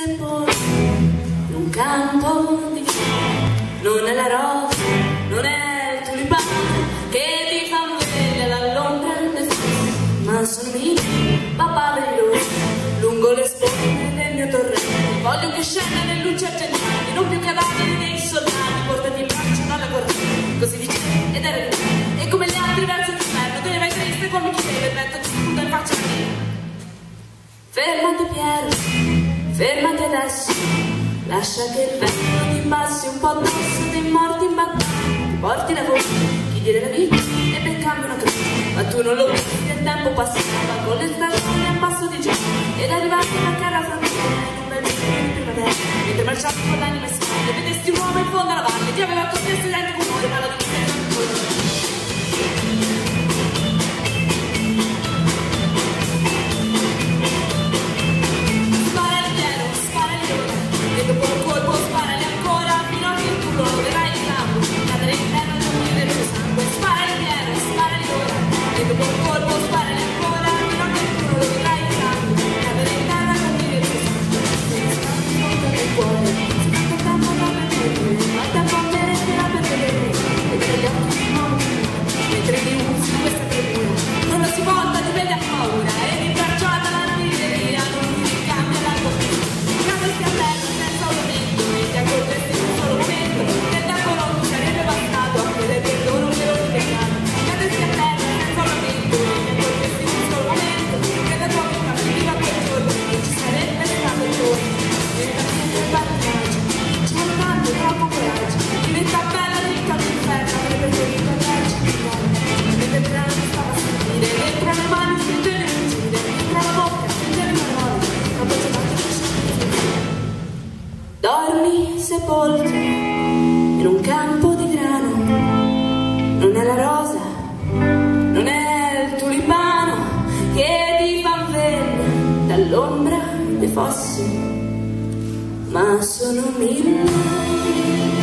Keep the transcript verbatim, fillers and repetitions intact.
sepolto in un campo di fiori. Non è la rosa, non è il tulipano che ti fa vedere dall'ombra del fiore, ma sono mille papaveri lungo le sponde del mio torrente. Voglio che scenda le luci argentine, non più cadaveri dei soldati, portati in braccio dalla corrente. Così dice ed era lui, e come gli altri verso l'inferno, te ne vai triste come chi deve, petto ti sputa in faccia a me. Fermati Piero, fermati adesso, lascia che il vento ti passi un po' addosso dei morti in battaglia, ti porti la voce, chi diede la vita e ben cambia una croce, ma tu non lo vedi, il tempo passava con le stagioni a passo di giorno, ed arrivati alla cara frontiera in un bel giorno di primavera, mentre marciavi con l'anima in spalla, vedesti un uomo in fondo alla valle, ti aveva concesso dentro un cuore, ma lo devi sempre. Dormi sepolto in un campo di grano, non è la rosa, non è il tulipano che ti fa vedere dall'ombra dei fossi, ma sono mille